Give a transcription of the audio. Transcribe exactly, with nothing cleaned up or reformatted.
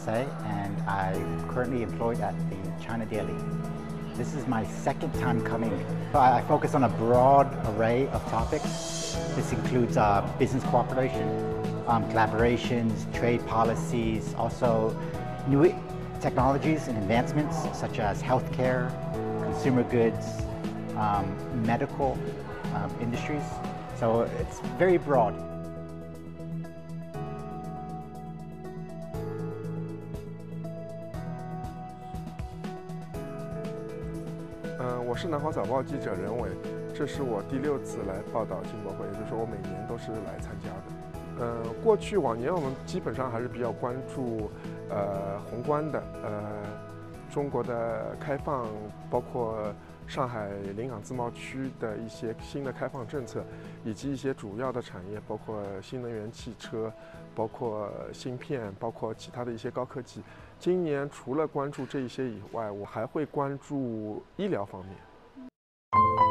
S A, and I'm currently employed at the China Daily. This is my second time coming. I focus on a broad array of topics. This includes uh, business cooperation, um, collaborations, trade policies, also new technologies and advancements such as healthcare, consumer goods, um, medical um, industries. So it's very broad. 嗯，我是南华早报记者任伟，这是我第六次来报道进博会，也就是说我每年都是来参加的。呃，过去往年我们基本上还是比较关注呃宏观的，呃中国的开放，包括上海临港自贸区的一些新的开放政策，以及一些主要的产业，包括新能源汽车，包括芯片，包括其他的一些高科技。今年除了关注这一些以外，我还会关注医疗方面。